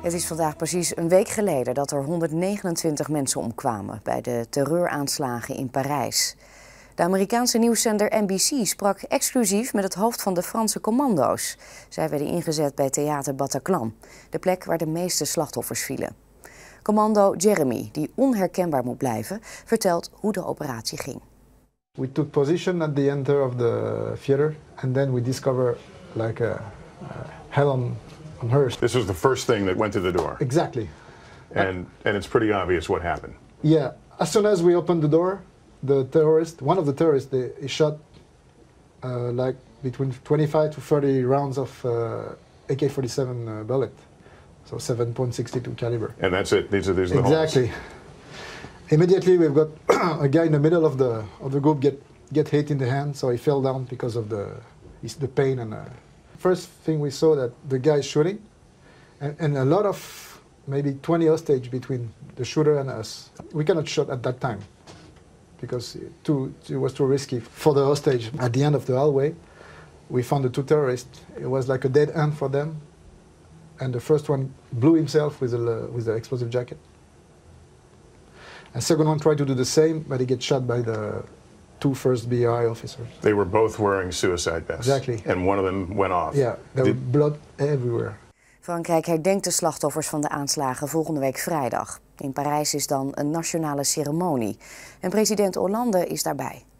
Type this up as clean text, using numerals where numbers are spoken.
Het is vandaag precies een week geleden dat er 129 mensen omkwamen bij de terreuraanslagen in Parijs. De Amerikaanse nieuwszender NBC sprak exclusief met het hoofd van de Franse commando's. Zij werden ingezet bij Theater Bataclan, de plek waar de meeste slachtoffers vielen. Commando Jeremy, die onherkenbaar moet blijven, vertelt hoe de operatie ging. We took position at the enter of the theater and then we discovered like a hell on earth. This was the first thing that went to the door. Exactly. And it's pretty obvious what happened. Yeah, as soon as we opened the door, one of the terrorists, he shot like between 25 to 30 rounds of AK-47 bullet, so 7.62 caliber. And that's it. These are the exactly. holes. Immediately, we've got a guy in the middle of the group get hit in the hand, so he fell down because of the pain. And first thing we saw that the guy is shooting, and a lot of maybe 20 hostage between the shooter and us. We cannot shoot at that time because it was too risky for the hostage. At the end of the hallway, we found the two terrorists. It was like a dead end for them, and the first one blew himself with the explosive jacket. The second one tried to do the same, but he gets shot by the two first BI officers. They were both wearing suicide vests. Exactly. And one of them went off. Yeah, there was blood everywhere. Frankrijk herdenkt de slachtoffers van de aanslagen volgende week vrijdag. In Parijs is dan een nationale ceremonie. En president Hollande is daarbij.